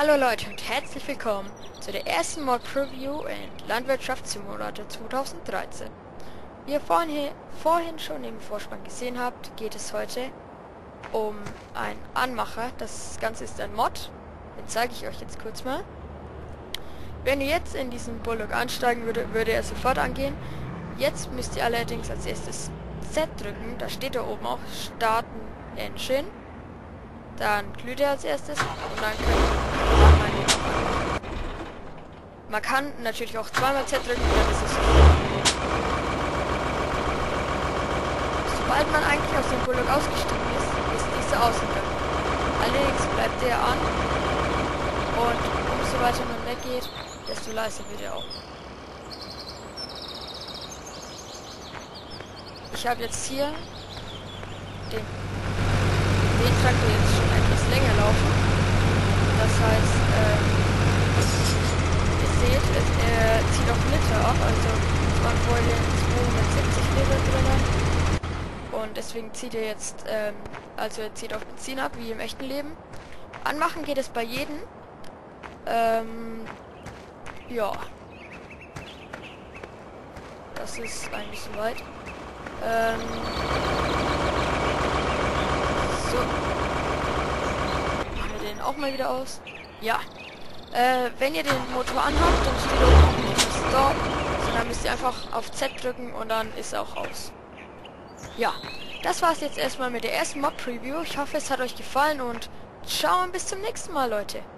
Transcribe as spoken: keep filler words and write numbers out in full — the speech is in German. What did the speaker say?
Hallo Leute und herzlich willkommen zu der ersten Mod-Preview in Landwirtschaftssimulator zweitausenddreizehn. Wie ihr vorhin, vorhin schon im Vorspann gesehen habt, geht es heute um einen Anmacher. Das Ganze ist ein Mod, den zeige ich euch jetzt kurz mal. Wenn ihr jetzt in diesen Bullock ansteigen würde, würde er sofort angehen. Jetzt müsst ihr allerdings als erstes Z drücken, da steht da oben auch Starten Engine. Dann glüht er als erstes und dann könnt ihr man, man kann natürlich auch zweimal Z drücken, dann ist es sobald man eigentlich aus dem Bullock ausgestiegen ist, ist diese ausgegangen. Allerdings bleibt der an und umso weiter man weggeht, desto leiser wird er auch. Ich habe jetzt hier den den Traktor jetzt schon etwas länger laufen. Das heißt, ähm, ihr seht, es, er zieht auf Liter ab, also es waren vorher zweihundertsiebzig Liter drin. Und deswegen zieht er jetzt, ähm, also er zieht auf Benzin ab, wie im echten Leben. Anmachen geht es bei jedem. Ähm, ja. Das ist eigentlich soweit. Ähm, So. Machen wir den auch mal wieder aus. Ja. Äh, wenn ihr den Motor anhabt, dann steht oben auch nicht Stop, sondern müsst ihr einfach auf Z drücken und dann ist er auch aus. Ja. Das war's jetzt erstmal mit der ersten Mod-Preview. Ich hoffe, es hat euch gefallen und ciao und bis zum nächsten Mal, Leute.